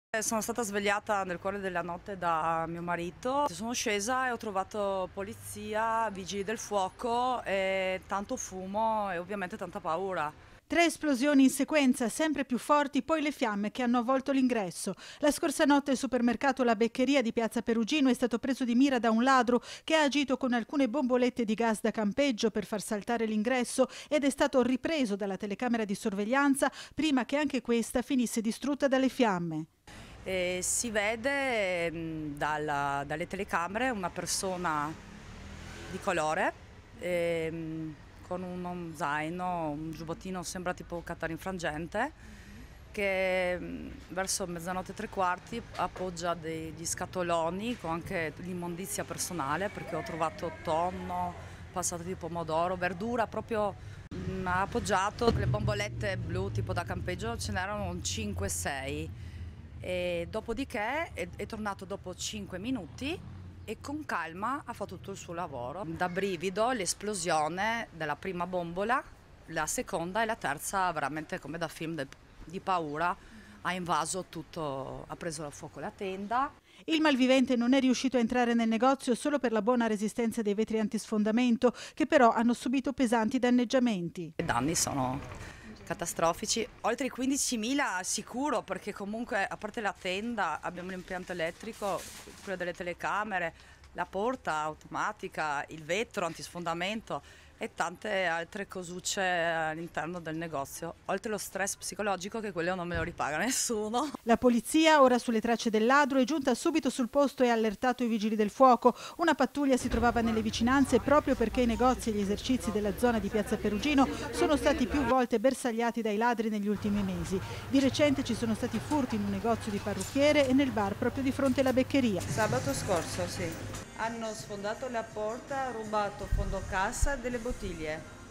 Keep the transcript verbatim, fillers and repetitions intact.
Sono stata svegliata nel cuore della notte da mio marito, sono scesa e ho trovato polizia, vigili del fuoco e tanto fumo e ovviamente tanta paura. Tre esplosioni in sequenza, sempre più forti, poi le fiamme che hanno avvolto l'ingresso. La scorsa notte il supermercato La Beccheria di Piazza Perugino è stato preso di mira da un ladro che ha agito con alcune bombolette di gas da campeggio per far saltare l'ingresso ed è stato ripreso dalla telecamera di sorveglianza prima che anche questa finisse distrutta dalle fiamme. E si vede mh, dalla- dalle telecamere una persona di colore e, mh, con uno zaino, un giubbottino, sembra tipo catarifrangente, che mh, verso mezzanotte e tre quarti appoggia degli scatoloni con anche l'immondizia personale, perché ho trovato tonno, passata di pomodoro, verdura, proprio mh, ha appoggiato le bombolette blu tipo da campeggio, ce n'erano cinque sei. E dopodiché è, è tornato dopo cinque minuti e con calma ha fatto tutto il suo lavoro. Da brivido l'esplosione della prima bombola, la seconda e la terza veramente come da film de- di paura, ha invaso tutto, ha preso a fuoco la tenda. Il malvivente non è riuscito a entrare nel negozio solo per la buona resistenza dei vetri antisfondamento, che però hanno subito pesanti danneggiamenti. I danni sono catastrofici, oltre i quindicimila sicuro, perché comunque a parte la tenda abbiamo l'impianto elettrico, quello delle telecamere, la porta automatica, il vetro antisfondamento e tante altre cosucce all'interno del negozio, oltre lo stress psicologico che quello non me lo ripaga nessuno. La polizia, ora sulle tracce del ladro, è giunta subito sul posto e ha allertato i vigili del fuoco. Una pattuglia si trovava nelle vicinanze proprio perché i negozi e gli esercizi della zona di Piazza Perugino sono stati più volte bersagliati dai ladri negli ultimi mesi. Di recente ci sono stati furti in un negozio di parrucchiere e nel bar proprio di fronte alla Beccheria. Sabato scorso, sì. Hanno sfondato la porta, rubato fondo cassa e delle bottiglie.